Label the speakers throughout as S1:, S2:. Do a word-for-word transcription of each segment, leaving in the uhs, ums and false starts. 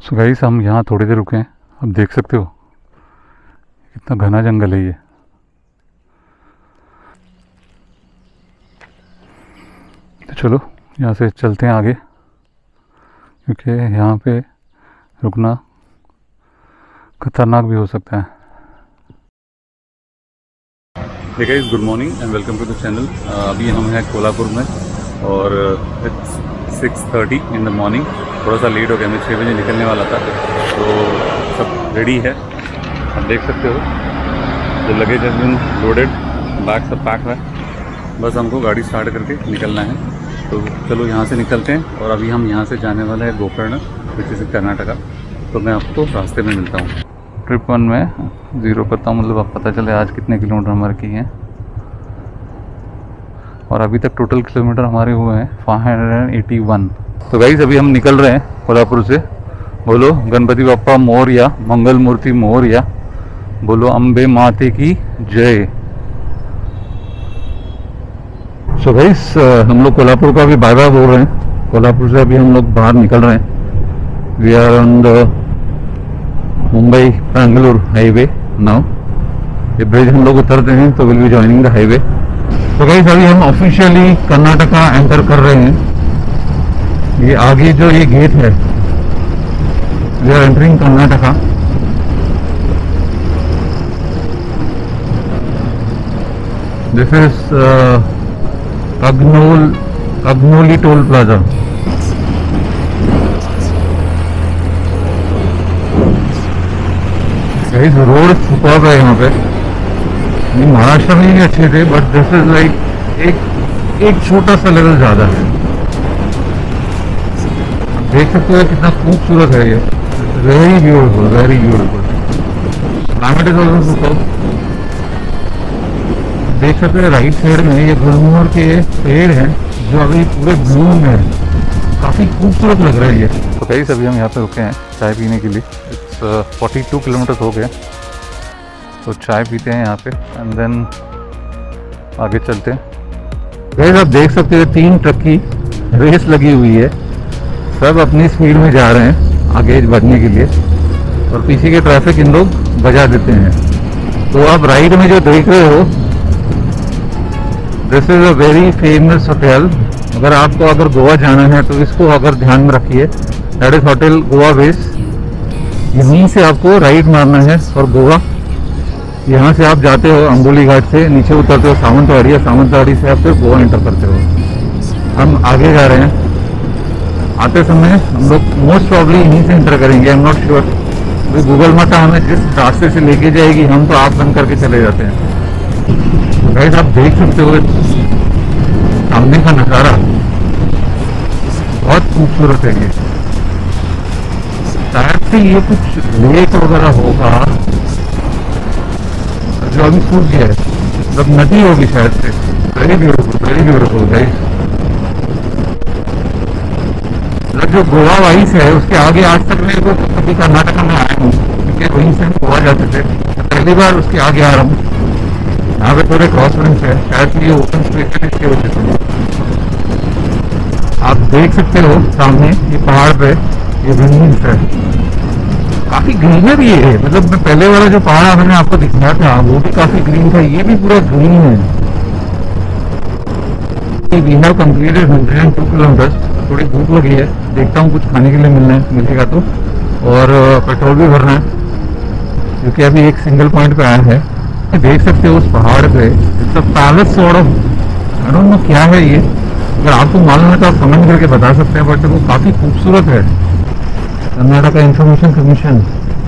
S1: So guys हम यहाँ थोड़ी देर रुके हैं। अब देख सकते हो कितना घना जंगल है ये। तो चलो यहाँ से चलते हैं आगे, क्योंकि यहाँ पे रुकना खतरनाक भी हो सकता है। Hey guys, good morning and welcome to the channel. अभी हम हैं कोल्हापुर में और it's six thirty in the morning. थोड़ा सा लेट हो गया, मैं छः बजे निकलने वाला था, तो सब रेडी है। आप देख सकते हो जो luggage has been loaded, bag सब पैक है, बस हमको गाड़ी स्टार्ट करके निकलना है। तो चलो यहाँ से निकलते हैं। और अभी हम यहाँ से जाने वाले हैं गोकर्ण, विच इज़ कर्नाटका। तो मैं आपको रास्ते में मिलता हूँ। ट्रिप वन में ज़ीरो करता हूँ, मतलब अब पता चले आज कितने किलोमीटर हमारे किए हैं। और अभी तक टोटल किलोमीटर हमारे हुए हैं फाइव हंड्रेड एटी वन। तो गाइस अभी हम निकल रहे हैं कोल्हापुर से। बोलो गणपति बप्पा मोरया, मंगल मूर्ति मोरया, बोलो अम्बे माते की जय। सो गाइस हम लोग कोल्हापुर का अभी बाय बाय बोल रहे हैं। कोल्हापुर से अभी हम लोग बाहर निकल रहे हैं। We are on the Mumbai Bengaluru highway now. ये ब्रिज हम लोग उतरते हैं तो will be joining the highway. तो गाइस अभी हम ऑफिशियली कर्नाटका एंटर कर रहे हैं। ये आगे जो ये गेट है, we are entering Karnataka. This is कग्नोल Kognoli toll plaza. Guys road superb है यहाँ पे। महाराष्ट्र में भी अच्छे थे, बट दिस इज लाइक एक एक छोटा सा लेवल ज़्यादा है। देख सकते हो कितना खूबसूरत है ये। Very beautiful, very beautiful. Climate is also superb. देख सकते हो राइट साइड में ये गुलमोहर के पेड़ हैं जो अभी पूरे ब्लूम में है। काफ़ी खूबसूरत लग रहा है ये। तो कई सभी हम यहाँ पे रुके हैं चाय पीने के लिए। इट्स फोर्टी टू किलोमीटर हो गया, तो चाय पीते हैं यहाँ पे एंड देन आगे चलते हैं। गाइस आप देख सकते हो तीन ट्रक की रेस लगी हुई है। सब अपनी स्पीड में जा रहे हैं आगे बढ़ने के लिए, और पीछे के ट्रैफिक इन लोग बजा देते हैं। तो आप राइट में जो देख रहे हो, this is a very famous hotel. अगर आपको अगर गोवा जाना है तो इसको अगर ध्यान में रखिए। That is hotel Goa base. यहीं से आपको राइट मारना है और गोवा, यहाँ से आप जाते हो अंबोली घाट से, नीचे उतरते हो सावंतवाड़ी, या सावंतवाड़ी से आप फिर गोवा एंटर करते हो। हम आगे जा रहे हैं। आते समय हम लोग मोस्ट प्रॉब्ली यहीं से एंटर करेंगे, आई एम नॉट श्योर। अभी गूगल मैप हमें जिस रास्ते से लेके जाएगी, हम तो आँख बंद करके चले जाते हैं। तो गाइस आप देख सकते हो सामने का नज़ारा बहुत खूबसूरत है। ये शायद से ये कुछ लेक वगैरह होगा जो अभी सूख गया है, मतलब नदी होगी शायद से। Very beautiful, very beautiful guys. जो गोवा वाइस है उसके आगे आज तक मेरे को कभी कर्नाटका में आया हूँ, क्योंकि वहीं से हम गोवा जाते थे। पहली बार उसके आगे आ रहा हूँ। यहाँ पे थोड़े क्रॉस विंड्स है, शायद ये ओपन स्पेस है इसकी वजह से। आप देख सकते हो सामने ये पहाड़ पे ये विंड्स है, काफी ग्रीनरी है। मतलब मैं पहले वाला जो पहाड़ मैंने आपको दिखाया था वो भी काफी ग्रीन था, ये भी पूरा ग्रीन है। We have completed hundred and two kilometres. थोड़ी भूख लगी है, देखता हूँ कुछ खाने के लिए मिलना है मिलेगा तो, और पेट्रोल भी भरना है क्योंकि अभी एक सिंगल पॉइंट पे आया है। देख सकते हो उस पहाड़ पे it's a palace sort of, I don't know क्या है ये। अगर आपको मालूम है तो आप कमेंट करके बता सकते हैं, बट वो काफी खूबसूरत है। कर्नाटका इंफॉर्मेशन कमीशन,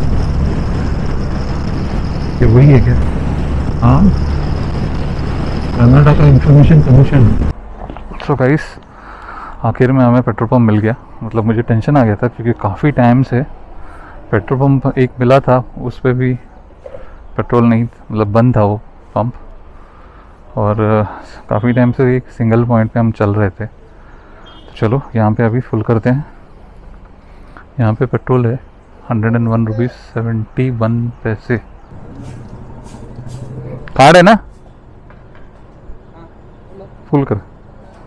S1: ये वही है क्या? हाँ, Karnataka information commission. So guys आखिर में हमें पेट्रोल पंप मिल गया। मतलब मुझे टेंशन आ गया था क्योंकि काफ़ी टाइम से पेट्रोल पंप एक मिला था, उस पर भी पेट्रोल नहीं, मतलब बंद था वो पंप। और काफ़ी टाइम से एक सिंगल पॉइंट पे हम चल रहे थे। तो चलो यहाँ पे अभी फुल करते हैं। यहाँ पे पेट्रोल है hundred and one rupees seventy one पैसे। कार्ड है ना? फुल कर।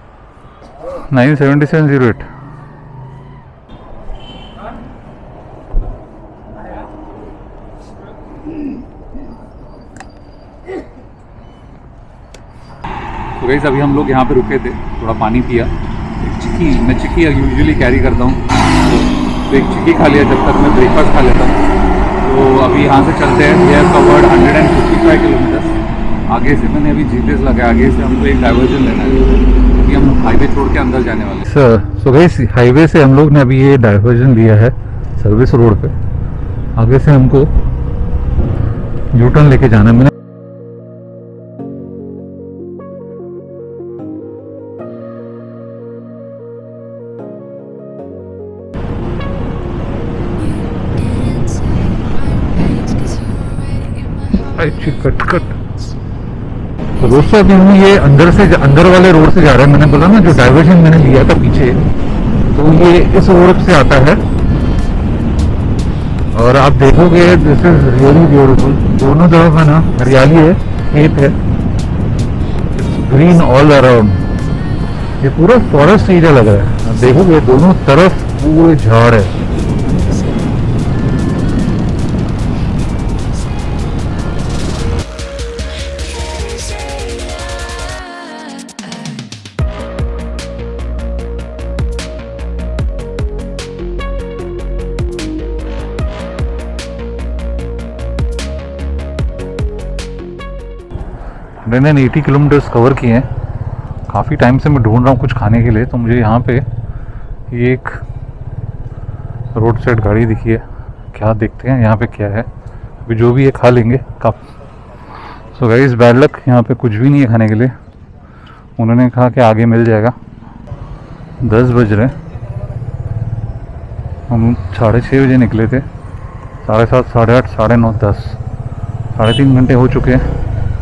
S1: Nine seventy seven zero eight. तो गाइस अभी हम लोग यहाँ पे रुके थे, थोड़ा पानी पिया, एक चिक्की, मैं चिक्की यूजुअली कैरी करता हूँ, तो एक चिक्की खा लिया जब तक मैं ब्रेकफास्ट खा लेता हूँ। तो अभी यहाँ से चलते हैं। We have covered hundred and fifty five kilometres. आगे से मैंने अभी जीपीएस लगाया, आगे से हमको एक डाइवर्जन लेना है क्योंकि हम हाईवे छोड़ के अंदर जाने वाले हैं। सर सो गाइस हाईवे से हम लोग ने अभी ये डाइवर्जन लिया है सर्विस रोड पे। आगे से हमको यू टर्न लेके जाना है। मैंने कट कट तो रोड से अभी हम ये अंदर से अंदर वाले रोड से जा रहे हैं। मैंने बोला ना जो डाइवर्जन मैंने लिया था पीछे, तो ये इस रोड से आता है और आप देखोगे दिस इज रियली ब्यूटीफुल। दोनों तरफ है ना हरियाली है, खेत है, ग्रीन ऑल अराउंड। ये पूरा फॉरेस्ट एरिया लग रहा है। आप देखोगे दोनों तरफ पूरे झाड़ है। मैंने अस्सी किलोमीटर्स कवर किए हैं। काफ़ी टाइम से मैं ढूंढ रहा हूँ कुछ खाने के लिए, तो मुझे यहाँ पे ये एक रोड साइड गाड़ी दिखी है। क्या देखते हैं यहाँ पे क्या है, अभी जो भी है खा लेंगे। Cup so guys bad luck, यहाँ पे कुछ भी नहीं है खाने के लिए। उन्होंने कहा कि आगे मिल जाएगा। दस बज रहे, हम साढ़े छः बजे निकले थे, साढ़े सात साढ़े आठ साढ़े नौ दस साढ़े तीन घंटे हो चुके हैं।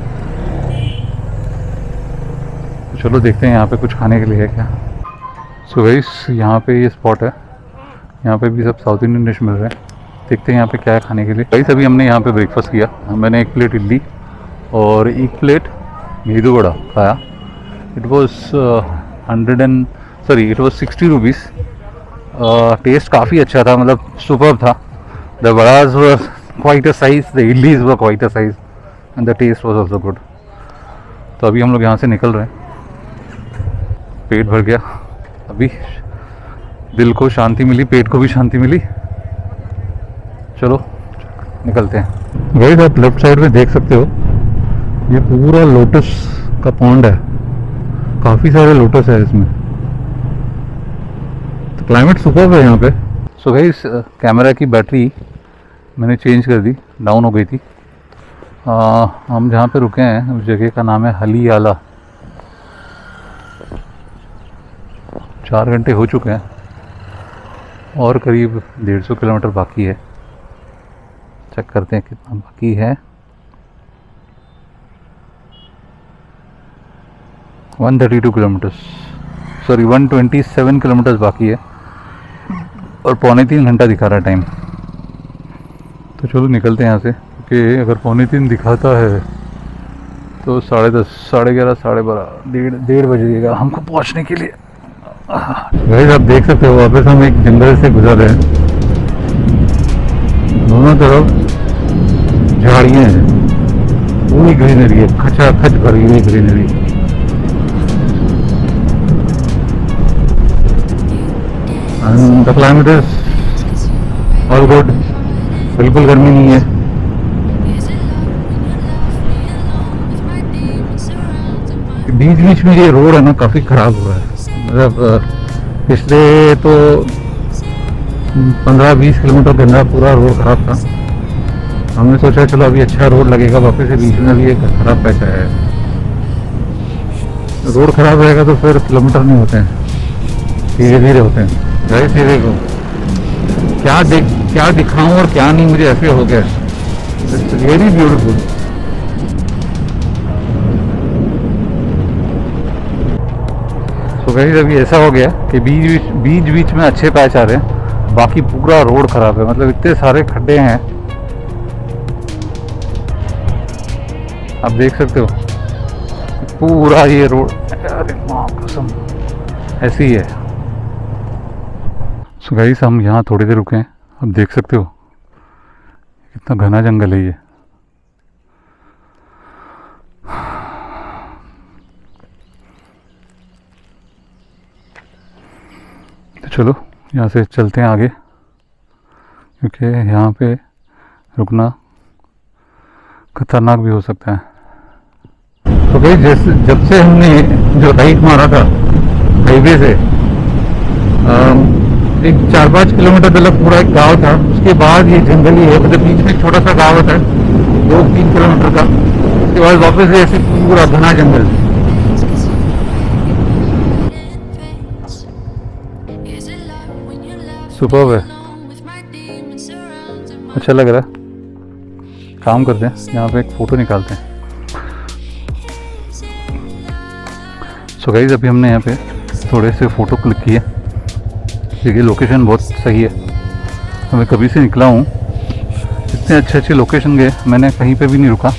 S1: चलो देखते हैं यहाँ पे कुछ खाने के लिए है क्या। सो गाइस यहाँ पे ये स्पॉट है, यहाँ पे भी सब साउथ इंडियन डिश मिल रहे हैं। देखते हैं यहाँ पे क्या है खाने के लिए। गाइस अभी हमने यहाँ पे ब्रेकफास्ट किया। मैंने एक प्लेट इडली और एक प्लेट मेदू वड़ा खाया। It was hundred and sorry it was sixty rupees. Taste काफ़ी अच्छा था, मतलब सुपर्ब था। The vadas were quite a size, the idlis were quite a size and the taste was also good. तो अभी हम लोग यहाँ से निकल रहे हैं। पेट भर गया, अभी दिल को शांति मिली, पेट को भी शांति मिली। चलो निकलते हैं। गाइस आप लेफ्ट साइड में देख सकते हो, ये पूरा लोटस का पॉन्ड है। काफ़ी सारे लोटस है इसमें। तो क्लाइमेट सुपर्ब है यहाँ पे। सो गाइस कैमरा की बैटरी मैंने चेंज कर दी, डाउन हो गई थी। आ, हम जहाँ पे रुके हैं उस जगह का नाम है हलियाला। चार घंटे हो चुके हैं और करीब डेढ़ सौ किलोमीटर बाकी है। चेक करते हैं कितना बाकी है। One thirty two kilometres sorry one twenty seven kilometres बाकी है और पौने तीन घंटा दिखा रहा है टाइम। तो चलो निकलते हैं यहाँ से, क्योंकि अगर पौने तीन दिखाता है तो साढ़े दस साढ़े ग्यारह साढ़े बारह डेढ़ डेढ़ बजेगा हमको पहुँचने के लिए। गाइस आप देख सकते हो वापस हम एक जंगल से गुजर रहे हैं। दोनों तरफ झाड़ियाँ हैं, पूरी ग्रीनरी है, खचाखच भरी हुई greenery. And the climate is all good, बिल्कुल गर्मी नहीं है। बीच बीच में ये रोड है ना काफ़ी ख़राब हो रहा है। मतलब पिछले तो पंद्रह बीस किलोमीटर के अंदर पूरा रोड ख़राब था। हमने सोचा चलो अभी अच्छा रोड लगेगा, वापस से बीच में भी एक ख़राब पैच आया है। रोड ख़राब रहेगा तो फिर किलोमीटर नहीं होते हैं, धीरे धीरे होते हैं। धीरे धीरे को क्या देख क्या दिखाऊं और क्या नहीं, मुझे ऐसे हो गया। It's very beautiful. तो गाइस अभी ऐसा हो गया कि बीच बीच बीच बीच में अच्छे पैच आ रहे हैं, बाकी पूरा रोड खराब है। मतलब इतने सारे खड्डे हैं, आप देख सकते हो पूरा ये रोड। अरे माँ कसम ऐसी ही है। सो गाइस हम यहाँ थोड़ी देर रुके हैं। अब देख सकते हो कितना घना जंगल है ये। चलो यहाँ से चलते हैं आगे, क्योंकि यहाँ पे रुकना खतरनाक भी हो सकता है। तो भाई जैसे जब से हमने जो राइट मारा था हाईवे से, एक चार पाँच किलोमीटर तक पूरा एक गांव था, उसके बाद ये जंगल ही है, मतलब बीच में छोटा सा गांव होता है दो तीन किलोमीटर का, उसके बाद वापस ऐसे पूरा घना जंगल। सुपर्ब है, अच्छा लग रहा है। काम करते हैं यहाँ पे एक फ़ोटो निकालते हैं। सो गाइस अभी हमने यहाँ पे थोड़े से फ़ोटो क्लिक किए, देखिए लोकेशन बहुत सही है। मैं कभी से निकला हूँ, इतने अच्छे अच्छे लोकेशन गए, मैंने कहीं पे भी नहीं रुका।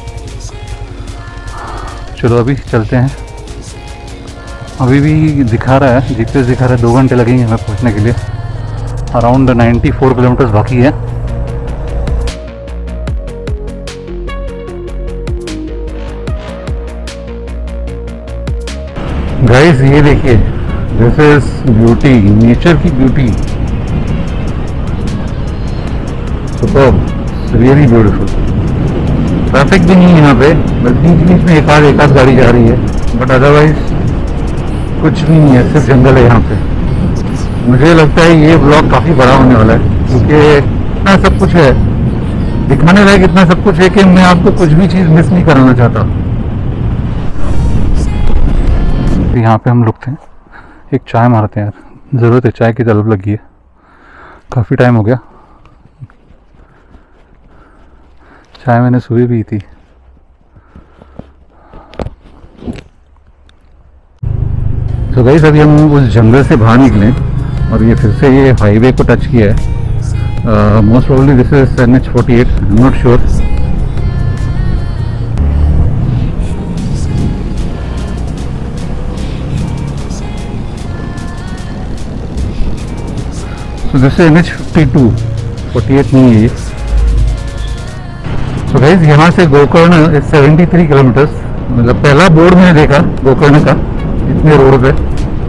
S1: चलो अभी चलते हैं। अभी भी दिखा रहा है, जीपीएस दिखा रहा है दो घंटे लगेंगे हमें पहुँचने के लिए। अराउंड नाइन्टी फोर किलोमीटर्स बाकी है। गाइस ये देखिए, दिस इज ब्यूटी, नेचर की beauty, superb, really beautiful. Traffic भी नहीं है यहाँ पे, बस बीच बीच में एक आध एक आध गाड़ी जा रही है, बट अदरवाइज कुछ भी नहीं है, सिर्फ जंगल है यहाँ पे। मुझे लगता है ये ब्लॉग काफ़ी बड़ा होने वाला है, क्योंकि इतना सब कुछ है दिखाने लायक, इतना सब कुछ है कि मैं आपको कुछ भी चीज़ मिस नहीं कराना चाहता। यहाँ पे हम रुकते हैं, एक चाय मारते हैं यार, ज़रूरत है, चाय की तलब लगी है, काफ़ी टाइम हो गया। चाय मैंने सुबह पी थी। तो गाइस अभी हम उस जंगल से बाहर निकले और ये फिर से ये हाईवे को टच किया है। Most probably this is N H forty eight, I am not sure. So this is N H fifty two, forty eight नहीं है ये। तो गाइस यहाँ से Gokarna is seventy three kilometres, मतलब पहला बोर्ड मैंने देखा गोकर्ण का इतने रोड पे,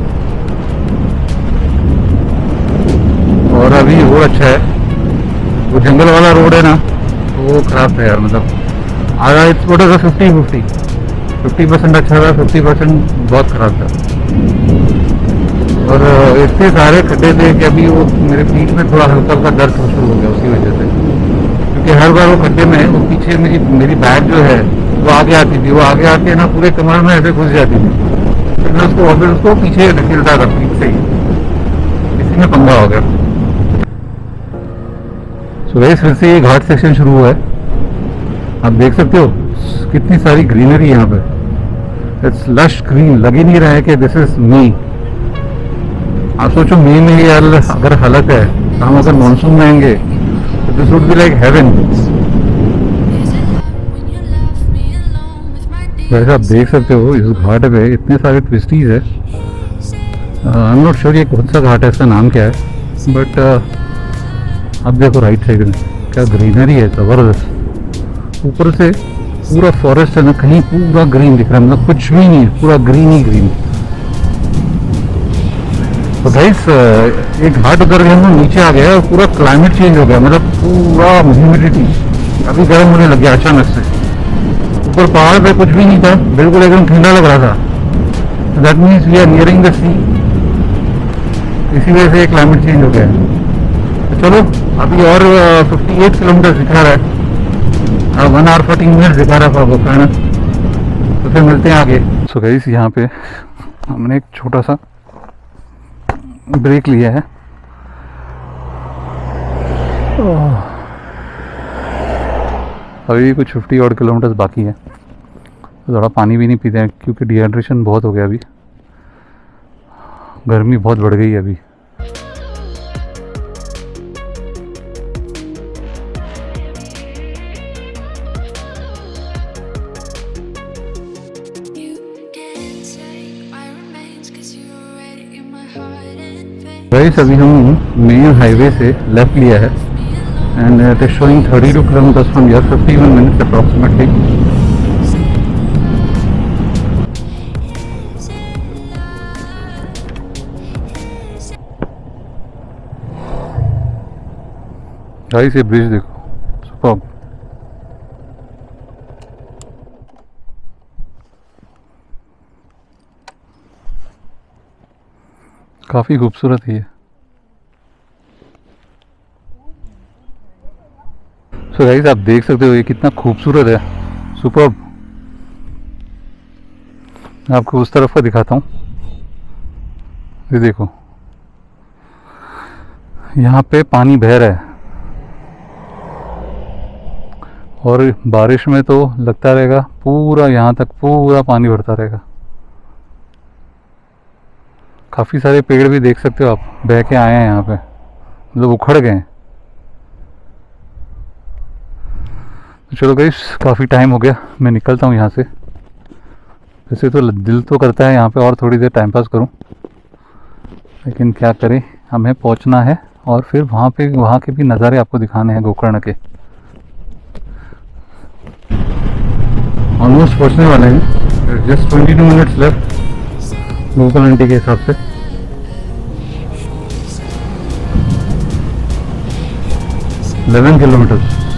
S1: और अभी रोड अच्छा है। वो जंगल वाला रोड है ना, वो खराब था यार, मतलब आधा थोड़ा सा फिफ्टी फिफ्टी फिफ्टी परसेंट अच्छा था, फिफ्टी परसेंट बहुत खराब था। और इतने सारे खड्डे थे कि अभी वो मेरे पीठ में थोड़ा हल्का हल्का दर्द शुरू हो गया उसी वजह से, क्योंकि हर बार वो खड्डे में वो पीछे मेरी मेरी बैग जो है वो आगे आती थी, वो आगे आके ना पूरे कमर में ऐसे घुस जाती थी, फिर मैं उसको वापस उसको पीछे ढकेलता था पीछे से ही, इसी में पंगा हो गया। सो गाइस फिर से ये घाट सेक्शन शुरू हुआ है, आप देख सकते हो कितनी सारी ग्रीनरी यहाँ पे, इट्स लश ग्रीन। लग ही नहीं रहा है कि दिस इज मई। आप सोचो मई में ये अगर हालत है, तो हम अगर मानसून में आएंगे तो this would be like heaven. वैसे आप देख सकते हो इस घाट पे इतने सारे ट्विस्टीज है। आई एम नॉट श्योर ये कौन सा घाट है, इसका नाम क्या है, बट uh, अब देखो राइट साइड में क्या ग्रीनरी है, ज़बरदस्त। ऊपर से पूरा फॉरेस्ट है ना, कहीं पूरा ग्रीन दिख रहा है, मतलब कुछ भी नहीं है, पूरा ग्रीन ही ग्रीन। तो गाइस एक घाट उतर गया, हम नीचे आ गया और पूरा क्लाइमेट चेंज हो गया, मतलब पूरा ह्यूमिडिटी अभी गर्म होने लग गया अचानक से। ऊपर पहाड़ पे कुछ भी नहीं था, बिल्कुल एकदम ठंडा लग रहा था। That means we are nearing the sea, इसी वजह से क्लाइमेट चेंज हो गया है। तो चलो अभी और फिफ्टी एट किलोमीटर दिखा रहा है, वन आवर फोर्टीन मिनट दिखा रहा था गोकर्ण, तो फिर मिलते हैं आगे। सो गाइस यहाँ पे हमने एक छोटा सा ब्रेक लिया है। अभी कुछ फिफ्टी और किलोमीटर बाकी है, तो थोड़ा पानी भी नहीं पीते हैं क्योंकि डिहाइड्रेशन बहुत हो गया, अभी गर्मी बहुत बढ़ गई है अभी। गाइस अभी हम मेन हाईवे से लेफ्ट लिया है and it is showing thirty two kilometres from here, fifty one minutes approximately. Guys ये ब्रिज देखो, सुपर्ब। काफी खूबसूरत है ये। सो गाइस आप देख सकते हो ये कितना खूबसूरत है, सुपर्ब। मैं आपको उस तरफ का दिखाता हूँ। ये देखो यहाँ पे पानी बह रहा है और बारिश में तो लगता रहेगा पूरा यहाँ तक पूरा पानी भरता रहेगा। काफ़ी सारे पेड़ भी देख सकते हो आप, बह के आए हैं यहाँ पे, मतलब उखड़ गए हैं। तो चलो गाइस काफ़ी टाइम हो गया, मैं निकलता हूँ यहाँ से। वैसे तो दिल तो करता है यहाँ पे और थोड़ी देर टाइम पास करूँ, लेकिन क्या करें, हमें पहुँचना है और फिर वहाँ पे वहाँ के भी नज़ारे आपको दिखाने हैं गोकर्ण के। ऑलमोस्ट पहुँचने वाले हैं, just twenty two minutes left Gokarna aunty के हिसाब से। Eleven kilometre.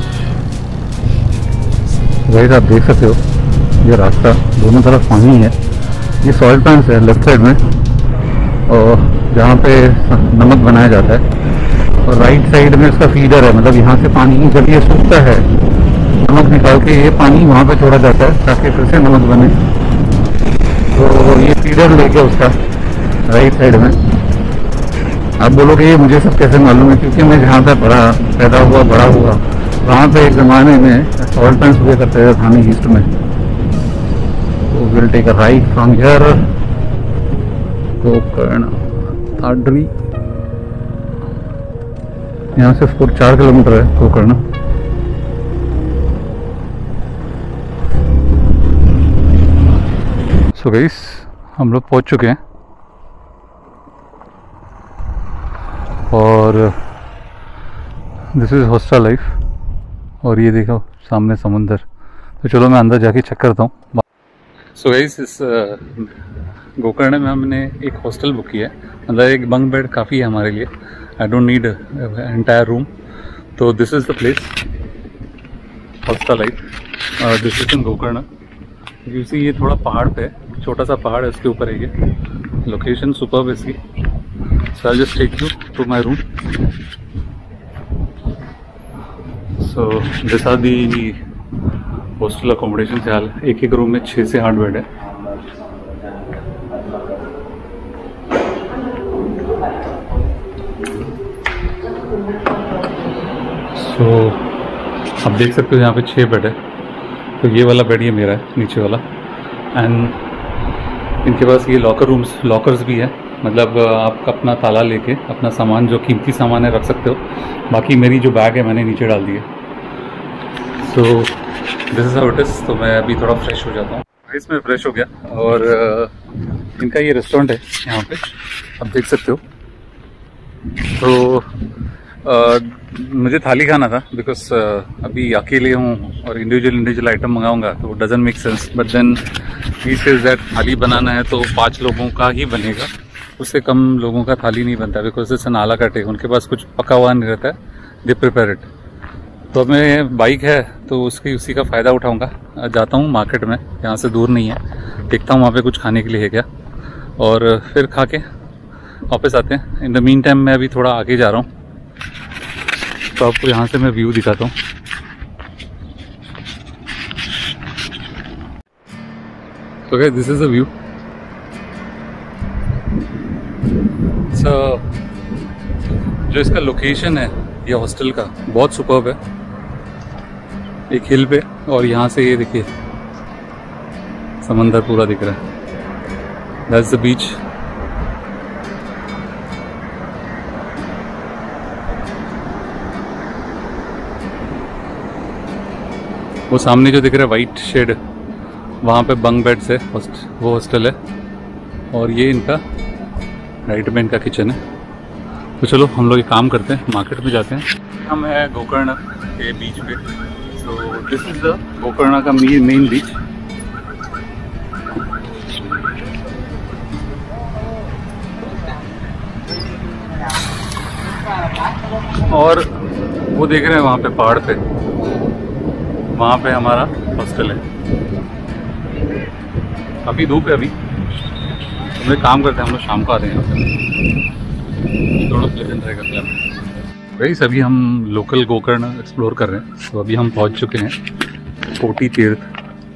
S1: गाइस आप देख सकते हो ये रास्ता, दोनों तरफ पानी है। ये सॉइल प्लांट्स है लेफ्ट साइड में, और जहाँ पे नमक बनाया जाता है, और राइट साइड में इसका फीडर है, मतलब यहाँ से पानी जब ये सूखता है नमक निकाल के ये पानी वहाँ पे छोड़ा जाता है ताकि फिर से नमक बने। तो ये फीडर लेके उसका राइट साइड में। आप बोलोगे ये मुझे सब कैसे मालूम है, क्योंकि मैं जहाँ पे बड़ा पैदा हुआ बड़ा हुआ वहाँ पे एक ज़माने में सॉल्ट पैंट्स हुए करते थे थाने ईस्ट में। तो will take a right from here, Gokarna Tadri. यहाँ से पूरा चार किलोमीटर है गोकर्ण। सो गाइस हम लोग पहुँच चुके हैं और दिस इज़ हॉस्टल लाइफ। और ये देखो सामने समुंदर। तो चलो मैं अंदर जाके चेक करता हूँ। सो गाइस इस गोकर्ण में हमने एक हॉस्टल बुक किया है, मतलब एक बंक बेड काफ़ी है हमारे लिए। I don't need entire room. तो this is the place, hostel life. This is in Gokarna. You see ये थोड़ा पहाड़ पे, छोटा सा पहाड़ है, इसके ऊपर है ये। लोकेशन सुपर्ब है इसकी। So I just take you to my room. So this are the hostel accommodation. ख्याल एक एक रूम में छः से आठ बेड है। सो so, आप देख सकते हो यहाँ पे छः बेड है। तो ये वाला बेड ये मेरा है, नीचे वाला। एंड इनके पास ये लॉकर रूम्स लॉकर्स भी है, मतलब आप अपना ताला लेके अपना सामान जो कीमती सामान है रख सकते हो। बाकी मेरी जो बैग है मैंने नीचे डाल दी है। So this is how it is. तो मैं अभी थोड़ा फ्रेश हो जाता हूँ। इसमें फ्रेश हो गया और uh, इनका ये रेस्टोरेंट है यहाँ पे, आप देख सकते हो। तो uh, मुझे थाली खाना था, बिकॉज uh, अभी अकेले हूँ और इंडिविजुअल इंडिविजुअल आइटम मंगाऊंगा तो doesn't make sense. But then he says that thali बनाना है तो पाँच लोगों का ही बनेगा, उससे कम लोगों का थाली नहीं बनता, because it's an a la carte है। उनके पास कुछ पका हुआ नहीं रहता है, दे प्रिपेयर इट। तो अब मैं बाइक है तो उसकी उसी का फ़ायदा उठाऊंगा। जाता हूँ मार्केट में, यहाँ से दूर नहीं है, देखता हूँ वहाँ पे कुछ खाने के लिए है क्या, और फिर खा के वापस आते हैं। इन द मीन टाइम मैं अभी थोड़ा आगे जा रहा हूँ, तो आपको यहाँ से मैं व्यू दिखाता हूँ। तो guys this is a view. So जो इसका लोकेशन है ये हॉस्टल का बहुत सुपर्ब है, एक हिल पे, और यहाँ से ये देखिए समंदर पूरा दिख रहा है। That's the beach. वो सामने जो दिख रहा है वाइट शेड, वहाँ पे बंक बेड्स है, वो हॉस्टल है। और ये इनका राइट में इनका किचन है। तो चलो हम लोग एक काम करते हैं, मार्केट में जाते हैं। हम है गोकर्ण के बीच पे। So this is the Gokarna का मेन बीच।
S2: और वो देख रहे हैं वहाँ पे पहाड़ पे, वहाँ पे हमारा हॉस्टल है। काफ़ी धूप है अभी, हम लोग काम करते हैं, हम लोग शाम को आते हैं यहाँ पे, थोड़ा प्लेजेंट रहेगा क्लब। वही सभी हम लोकल गोकर्ण एक्सप्लोर कर रहे हैं। तो अभी हम पहुँच चुके हैं कोटी तीर्थ।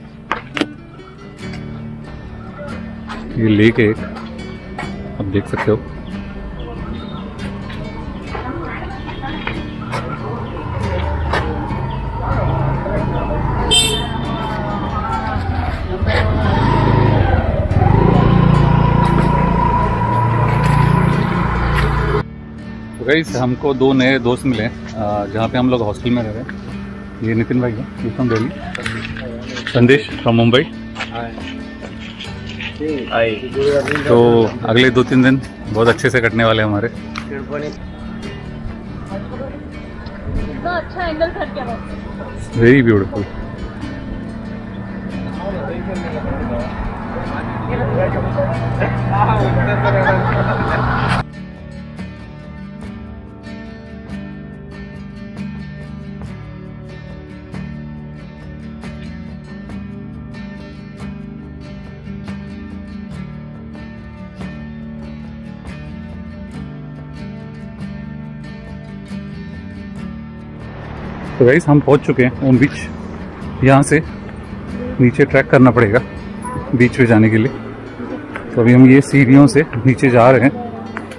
S2: ये लेक है एक, आप देख सकते हो। तो गाइस हमको दो नए दोस्त मिले हैं जहाँ पे हम लोग हॉस्टल में रह रहे हैं। ये नितिन भाई है, ये फ्रॉम दिल्ली, संदेश फ्रॉम मुंबई। तो अगले दो तीन दिन बहुत अच्छे से कटने वाले हैं हमारे।
S3: अच्छा एंगल था क्या?
S2: Very beautiful. तो गाइस हम पहुंच चुके हैं ओम बीच। यहाँ से नीचे ट्रैक करना पड़ेगा बीच पे जाने के लिए। तो अभी हम ये सीढ़ियों से नीचे जा रहे हैं।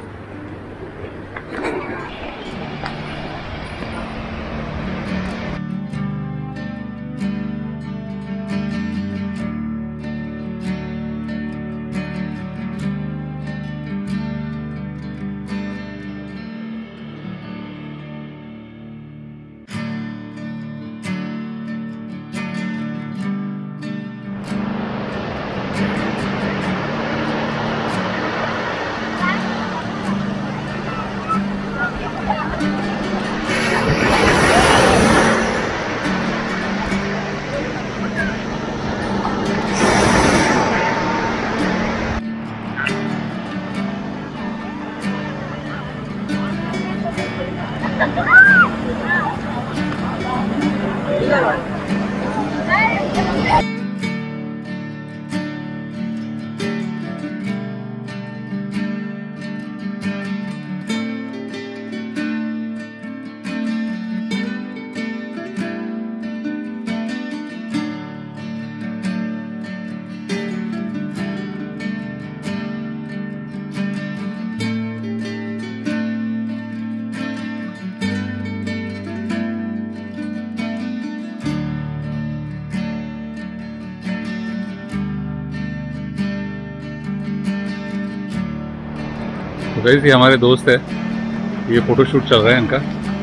S2: तो गाइस ये हमारे दोस्त है, ये फोटोशूट चल रहा है इनका।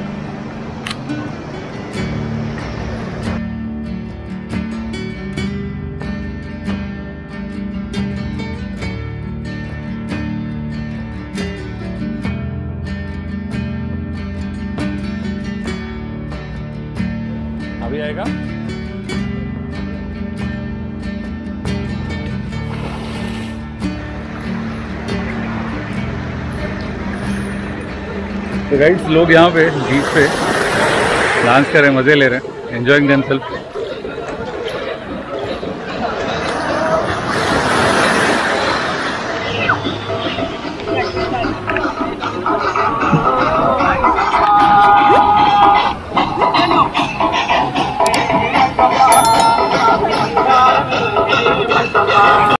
S2: अभी आएगा। तो गाइस लोग यहाँ पे बीच पे डांस कर रहे हैं, मजे ले रहे हैं, एंजॉयिंग देमसेल्फ।